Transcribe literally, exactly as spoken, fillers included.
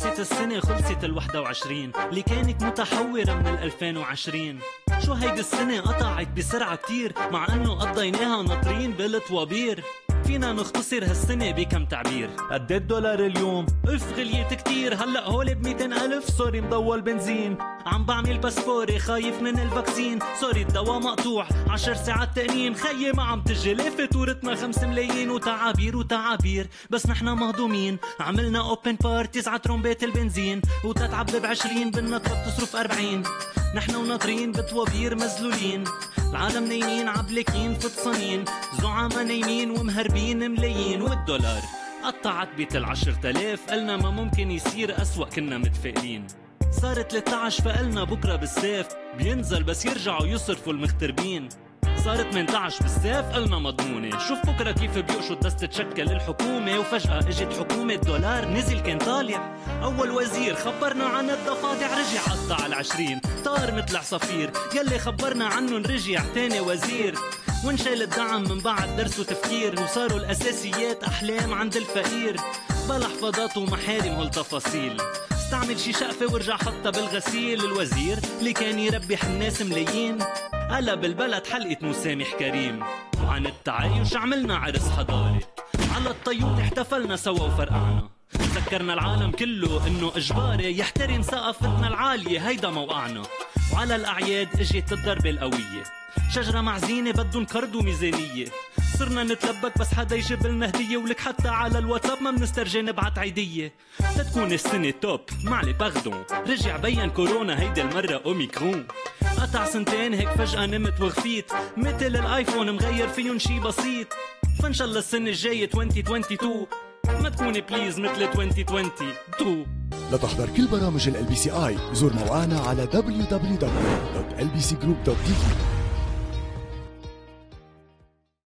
خلصت السنة خلصت الوحدة وعشرين اللي كانت متحورة من الألفين وعشرين. شو هيدي السنة قطعت بسرعة كتير مع انه قضيناها ناطرين بالطوابير. فينا نختصر هالسنة بكم تعبير؟ قد الدولار اليوم؟ اف غليت كتير. هلأ هول بميتين ألف. سوري مضول بنزين. عم بعمل باسبوري خايف من الفاكسين. سوري الدواء مقطوع. عشر ساعات تأنين. خيي ما عم تجي ليه فاتورتنا خمس ملايين وتعابير وتعابير. بس نحنا مهضومين. عملنا اوبن بارتيز ع ترومبيت البنزين وتتعب بعشرين بدنا تروح تصرف أربعين. نحنا وناطرين بطوابير مزلولين. العالم نايمين عبلكين فطسانين. زعما نايمين ومهربين ملايين. والدولار قطعت بيت العشر تلاف. قلنا ما ممكن يصير أسوأ كنا متفائلين. صارت ثلاثة عشر فقلنا بكرة بالسيف بينزل بس يرجعوا يصرفوا المغتربين. صارت ثمانية عشر بالسيف قلنا مضمونة. شوف بكرة كيف بيقشط بس تتشكل الحكومة. وفجأة اجت حكومة دولار نزل كان طالع. أول وزير خبرنا عن الضفادع رجع قطع العشرين. طار مثل عصافير. يلي خبرنا عنه رجع تاني وزير. وانشال الدعم من بعد درس وتفكير. وصاروا الأساسيات أحلام عند الفقير. بلا حفاظات ومحارم هالتفاصيل. استعمل شي شقفة وارجع حطها بالغسيل. الوزير اللي كان يربح الناس ملايين قلب البلد حلقة مسامح كريم. وعن التعايش عملنا عرس حضاري. على الطيوط احتفلنا سوا وفرقعنا. ذكرنا العالم كله انه اجباري يحترم ثقافتنا العالية. هيدا موقعنا. وعلى الاعياد اجت الضربة القوية. شجرة مع زينة بدن كرد وميزانية. صرنا نتلبك بس حدا يجيب لنا هدية. ولك حتى على الواتساب ما بنسترجي نبعت عيدية. تتكون السنة توب معلي باردون. رجع بين كورونا هيدا المرة اوميكرون. قطع سنتين هيك فجأة نمت وخفيت. مثل الايفون مغير فيهم شي بسيط. فان شاء الله السنة الجاية ألفين واثنين وعشرين ما تكون بليز مثل ألفين واثنين وعشرين. لتحضر كل برامج ال بي سي اي زور موقعنا على دبليو دبليو دبليو دوت ال بي سي جروب دوت تي في.